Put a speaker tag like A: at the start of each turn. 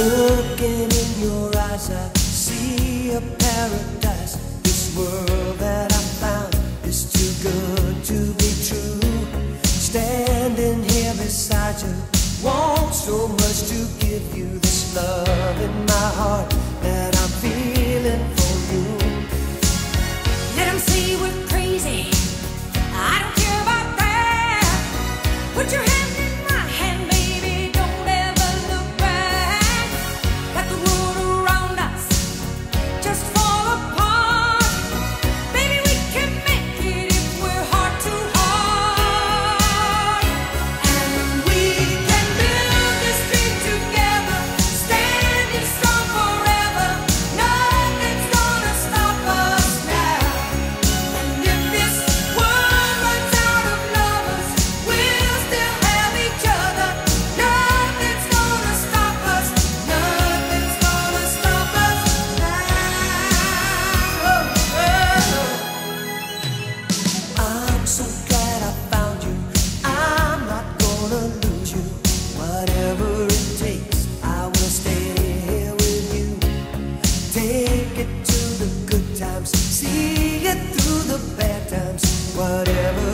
A: Looking in your eyes, I see a paradise. This world that I found is too good to be true. Standing here beside you, want so much to give you this love in my heart that I'm feeling for you.
B: Let them say we're crazy, I don't care about that. Put your hand in my hand, baby, don't ever look back. Let the world around us just fall apart. Baby, we can make it if we're heart to heart. And we can build this dream together, standing strong forever. Nothing's gonna stop us now. And if this world runs out of lovers, we'll still have each other. Nothing's gonna stop us. Nothing's gonna stop us now.
A: I'm so glad I found you. I'm not gonna lose you. Whatever it takes, I will stay here with you. Take it to the good times, see it through the bad times. Whatever